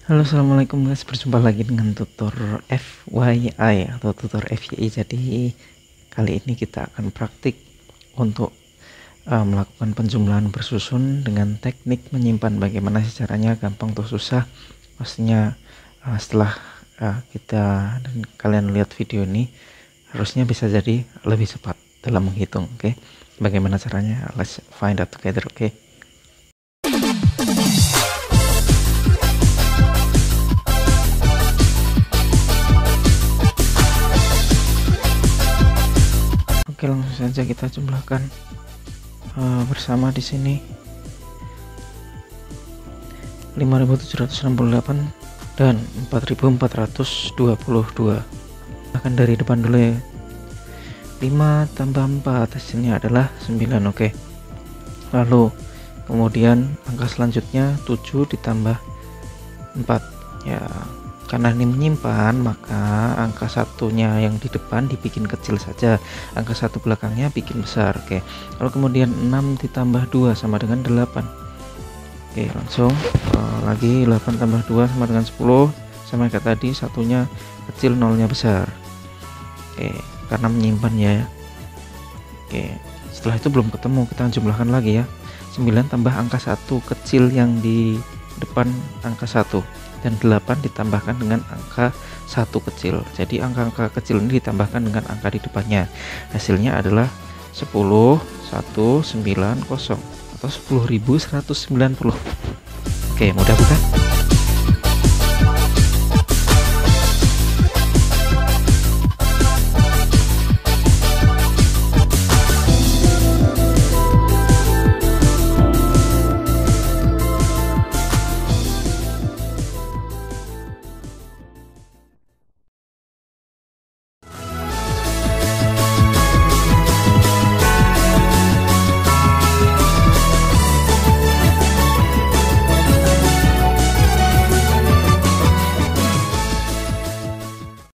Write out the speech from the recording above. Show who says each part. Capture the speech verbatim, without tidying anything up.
Speaker 1: Halo, assalamualaikum guys, berjumpa lagi dengan tutor F Y I atau tutor F Y I. Jadi kali ini kita akan praktik untuk uh, melakukan penjumlahan bersusun dengan teknik menyimpan. Bagaimana sih caranya, gampang atau susah? Pastinya uh, setelah uh, kita dan kalian lihat video ini harusnya bisa jadi lebih cepat dalam menghitung. Oke, okay? Bagaimana caranya? Let's find out together. Oke, okay? Oke, langsung saja kita jumlahkan uh, bersama di sini lima ribu tujuh ratus enam puluh delapan dan empat ribu empat ratus dua puluh dua. Akan dari depan dulu ya. lima tambah empat hasilnya adalah sembilan. Oke. Lalu kemudian angka selanjutnya tujuh ditambah empat. Ya, karena ini menyimpan, maka angka satunya yang di depan dibikin kecil saja, angka satu belakangnya bikin besar. Oke, lalu kemudian enam ditambah dua sama dengan delapan. Oke, langsung uh, lagi delapan tambah dua sama dengan sepuluh, sama kayak tadi, satunya kecil, nolnya besar. Oke, karena menyimpan ya. Oke, setelah itu belum ketemu, kita jumlahkan lagi ya. Sembilan tambah angka satu kecil yang di depan angka satu, dan delapan ditambahkan dengan angka satu kecil. Jadi angka-angka kecil ini ditambahkan dengan angka di depannya. Hasilnya adalah sepuluh ribu seratus sembilan puluh atau sepuluh ribu seratus sembilan puluh. Oke, mudah bukan?